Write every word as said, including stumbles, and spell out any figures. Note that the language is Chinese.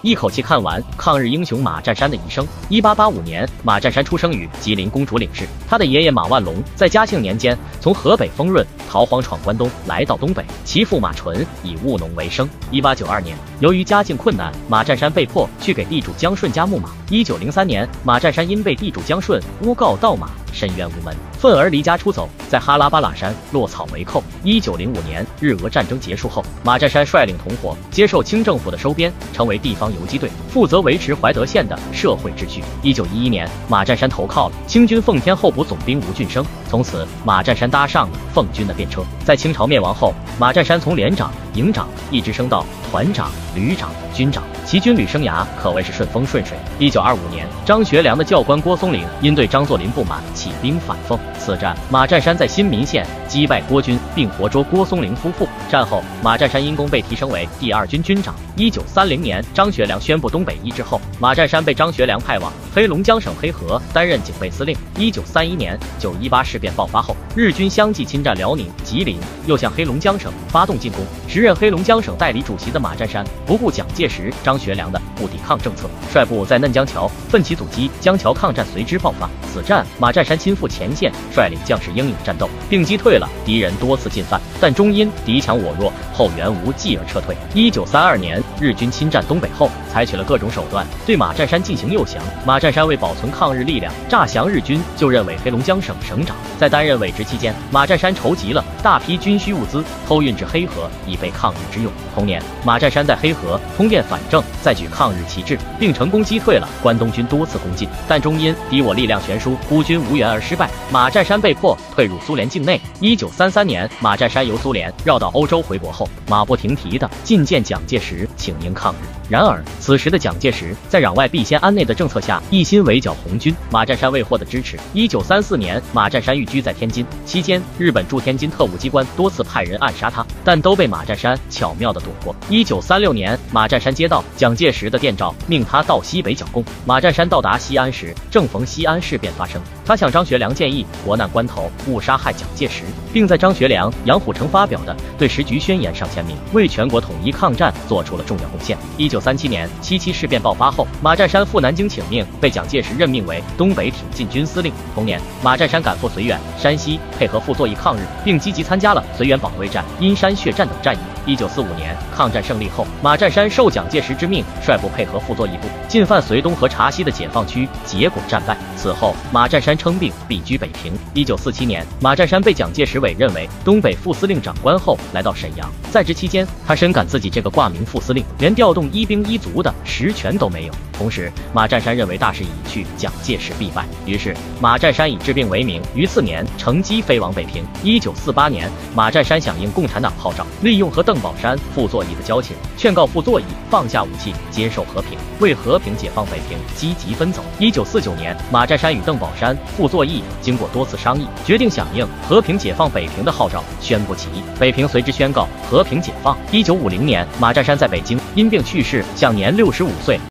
一口气看完抗日英雄马占山的一生。一八八五年，马占山出生于吉林公主岭市，他的爷爷马万龙在嘉庆年间从河北丰润逃荒闯关东，来到东北，其父马纯以务农为生。一八九二年，由于家境困难，马占山被迫去给地主江顺家牧马。一九零三年，马占山因被地主江顺诬告盗马，申冤无门，愤而离家出走，在哈拉巴拉山落草为寇。一九零五年，日俄战争结束后，马占山率领同伙接受清政府的收编，成为地方游击队，负责维持怀德县的社会秩序。一九一一年，马占山投靠了清军奉天候补总兵吴俊升，从此马占山搭上了奉军的便车。在清朝灭亡后，马占山从连长、营长一直升到团长、旅长、军长，其军旅生涯可谓是顺风顺水。一九二五年，张学良的教官郭松龄因对张作霖不满，起兵反奉。此战，马占山在新民县击败郭军，并活捉郭松龄夫妇。战后，马占山因功被提升为第二军军长。一九三零年，张学良宣布东北一致后，马占山被张学良派往黑龙江省黑河担任警备司令。一九三一年，九一八事变爆发后，日军相继侵占辽宁、吉林，又向黑龙江省发动进攻。时任黑龙江省代理主席的马占山不顾蒋介石、张学良的不抵抗政策，率部在嫩江桥奋起阻击，江桥抗战随之爆发。此战，马占山亲赴前线，率领将士英勇战斗，并击退了敌人多次进犯，但终因敌强我弱，后援无计而撤退。一九三二年，日军侵占东北后，采取了各种手段对马占山进行诱降。马占山为保存抗日力量，诈降日军，就任为黑龙江省省长。在担任伪职期间，马占山筹集了大批军需物资，偷运至黑河，以备抗日之用。同年，马占山在黑河通电反正，再举抗日旗帜，并成功击退了关东军多次攻进，但终因敌我力量悬殊，孤军无援而失败。马占山被迫退入苏联境内。一九三三年，马占山由苏联绕道欧洲回国后，马不停蹄地觐见蒋介石，请缨抗日。然而，此时的蒋介石在攘外必先安内的政策下，一心围剿红军，马占山未获得支持。一九三四年，马占山寓居在天津，期间日本驻天津特务机关多次派人暗杀他，但都被马占山巧妙地躲过。一九三六年，马占山接到蒋介石的电召，命他到西北剿共。马占山到达西安时，正逢西安事变发生，他向张学良建议国难关头勿杀害蒋介石，并在张学良、杨虎城发表的对时局宣言上签名，为全国统一抗战做出了重要贡献。一九三七年，七七事变爆发后，马占山赴南京请命，被蒋介石任命为东北挺进军司令。同年，马占山赶赴绥远、山西，配合傅作义抗日，并积极参加了绥远保卫战、阴山血战等战役。一九四五年，抗战胜利后，马占山受蒋介石之命，率部配合傅作义部进犯绥东和茶溪的解放区，结果战败。此后，马占山称病，避居北平。一九四七年，马占山被蒋介石委任为东北副司令长官后，来到沈阳。在职期间，他深感自己这个挂名副司令，连调动一兵一卒的实权都没有。同时，马占山认为大势已去，蒋介石必败，于是马占山以治病为名，于次年乘机飞往北平。一九四八年，马占山响应共产党号召，利用和邓宝山、傅作义的交情，劝告傅作义放下武器，接受和平，为和平解放北平积极奔走。一九四九年，马占山与邓宝山、傅作义经过多次商议，决定响应和平解放北平的号召，宣布起义。北平随之宣告和平解放。一九五零年，马占山在北京因病去世，享年六十五岁。